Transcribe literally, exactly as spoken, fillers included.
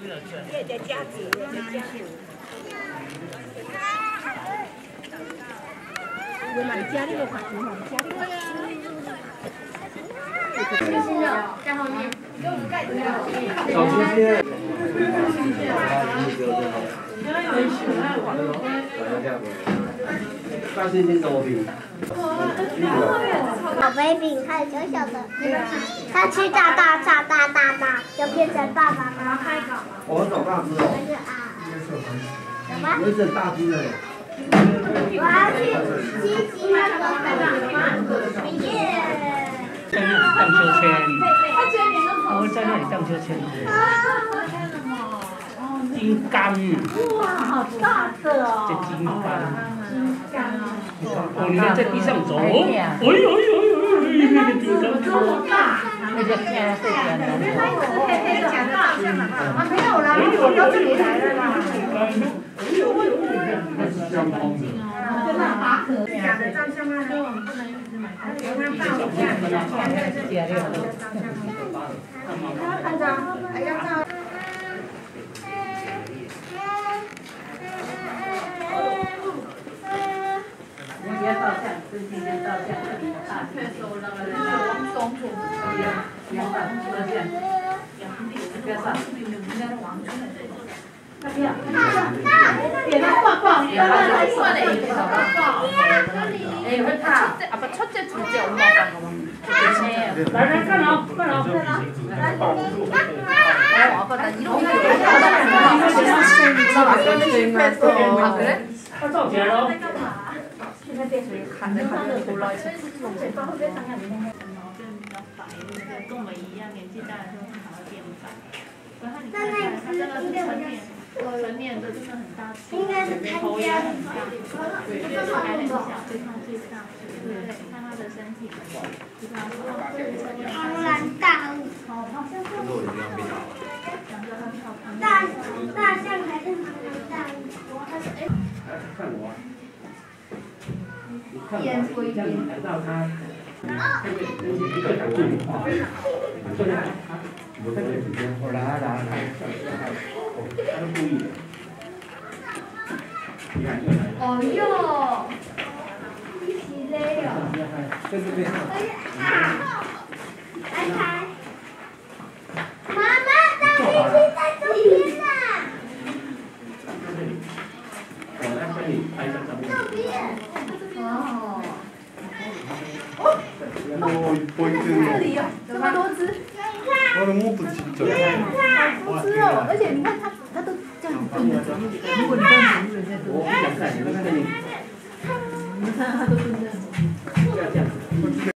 也在家子，也在家子。我买家里的款，我买家里的。在后面。 小心些。大星星手柄。 宝贝饼还有小小的，它吃大大大大大大，就变成爸爸妈妈。 我找大只哦。 什么？ 有整大只的。 我要去七级那个耶！ 荡秋千，我在那里荡秋千。金刚。 哇，好大个哦！ 这金刚。 金刚。 哦，你看在地上走，哦，哎呦哎呦哎呦，金刚这么大， 那就看这个了。 黑黑讲的大象啊，没有啦，我到这里来了啦。 相同的。 真的拔河。假的照相吗？不能一直买。给他照一下，现在是假的。看着，还要照。 人家照相，自己先照相，大腿手了，往松土，两百照相，不要上，人家是王春的。那边，给他抱抱，给他抱抱嘞，哎，会怕，啊不，出这主角我冇办过嘛，来来看喽，看喽，看喽，来，我不得一路，啊그래？ 他照起来喽。 现在变成看着看着出来，嘴巴会被伤害的。毛就比较白，跟我们一样，年纪大了之后它会变白。所以它你看起来，它真的是成年，成年的真的很大只，头也很大，对，还很小，对它最大，对，看它的身体，知道吗？ 庞然大物。 好像是。 大大象还是庞然大物？ 看我。 眼灰这样踩到它，会不会一个角度化？这样，我在这几天，我来来来，他都故意的。你看这来。 哦哟，一起勒哦。 在这边。 来开。妈妈，大飞机在这边呢。 我来帮你拍一张照片。 这边。哦。 오, 포인트. 这么多只， 와, 너무 예쁘다, 진짜. 好吃哦！而且你看它，它都这样蹲着走。如果你这样子， 我不想看，你们看这里。 你看它都蹲着。 不要这样子。